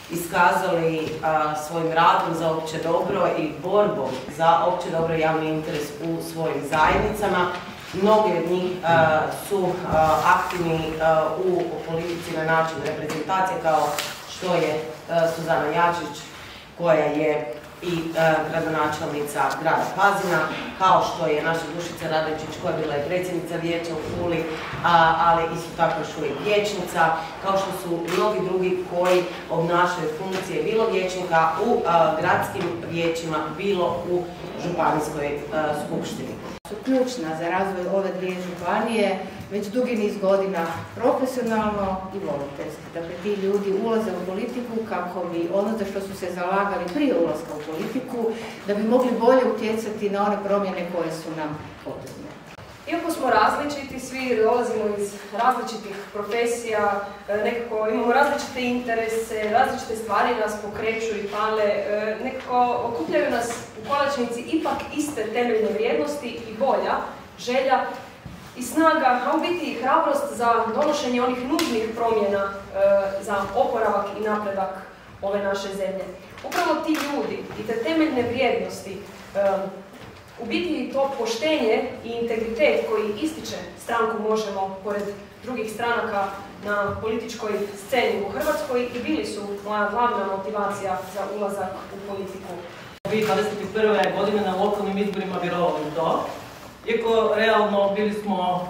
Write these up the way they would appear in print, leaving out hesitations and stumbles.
iskazali svojim radom za opće dobro i borbom za opće dobro i javni interes u svojim zajednicama. Mnogi od njih su aktivni u politici na način reprezentacije, kao što je Suzana Jačić, koja je i gradonačelnica grada Pazina, kao što je naša Dušica Radojčić, koja je bila i predsjednica vijeća u Puli, ali isto tako još uvijek vijećnica, kao što su mnogi drugi koji obnašaju funkcije bilo vijećnika u gradskim vijećima, bilo u županijskoj skupštini. Su ključna za razvoj ove dvije županije već dugi niz godina profesionalno i volonterski. Dakle, ti ljudi ulaze u politiku kako bi ono za što su se zalagali prije ulaska u politiku, da bi mogli bolje utjecati na one promjene koje su nam potrebne. Iako smo različiti, svi dolazimo iz različitih profesija, nekako imamo različite interese, različite stvari nas pokreću i pale, nekako okupljaju nas u konačnici ipak iste temeljne vrijednosti i volja, želja i snaga, a u biti i hrabrost za donošenje onih nužnih promjena za oporavak i napredak ove naše zemlje. Upravo ti ljudi i te temeljne vrijednosti, u biti to poštenje i integritet koji ističe stranku Možemo pored drugih stranaka na političkoj sceni u Hrvatskoj i bili su moja glavna motivacija za ulazak u politiku. 2021. godine na lokalnim izborima vjerovali u to. Iako realno bili smo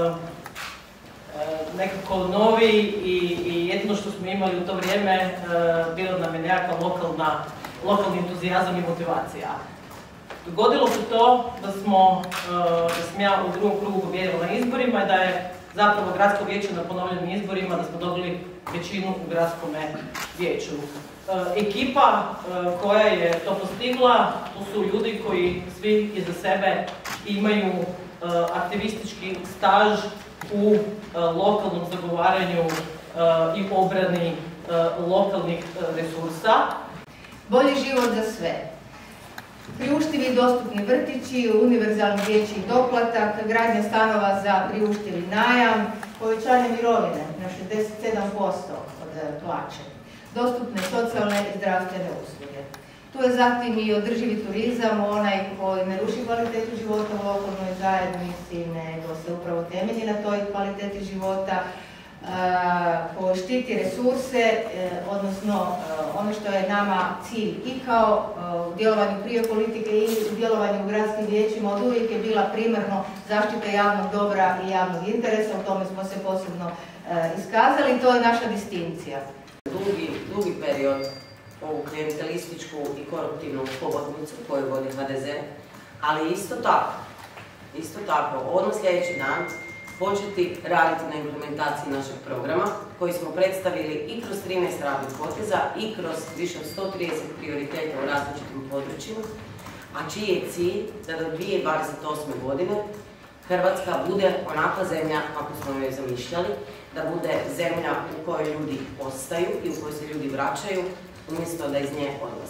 nekako novi i jedino što smo imali u to vrijeme bilo nam je nekakav lokalni entuzijazam i motivacija. Dogodilo se to da sam ja u drugom krugu pobijedila na izborima i da je zapravo gradsko vijeće na ponovljenim izborima, da smo dobili većinu u gradskom vijeću. Ekipa koja je to postigla, to su ljudi koji svi iza sebe imaju aktivistički staž u lokalnom zagovaranju i obrani lokalnih resursa. Bolji život za sve. Priuštivi i dostupni vrtići, univerzalni dječji doplatak, gradnja stanova za priuštivi najam, povećanje mirovine na 67% od plaće, dostupne socijalne i zdravstvene usluge. Tu je zatim i održivi turizam, onaj koji ne ruši kvalitetu života u lokalnoj zajednici, nego se upravo temelji na toj kvaliteti života, koji štiti resurse, odnosno ono što je nama cilj i kao djelovanju prije politike i djelovanju u gradskim vijećima, od uvijek je bila primarno zaštita javnog dobra i javnog interesa, u tome smo se posebno iskazali i to je naša distinkcija. Dugi period ovu klijentelističku i koruptivnu hobotnicu koju vodi HDZ, ali isto tako, odmah sljedeći dan početi raditi na implementaciji našeg programa koji smo predstavili i kroz 13 radnih poteza i kroz više od 130 prioriteta u različitim područjima, a čiji je cilj da do 2028. godine Hrvatska bude onakva zemlja kako smo joj zamišljali, da bude zemlja u kojoj ljudi ostaju i u kojoj se ljudi vraćaju umjesto da iz nje odlaze.